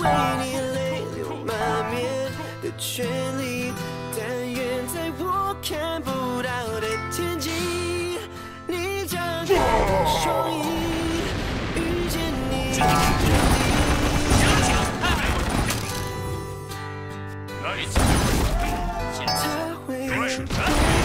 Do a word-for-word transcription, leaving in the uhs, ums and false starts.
为你泪流满面的权利。但愿在我看不到的天际，你张开双翼，遇见你。他会。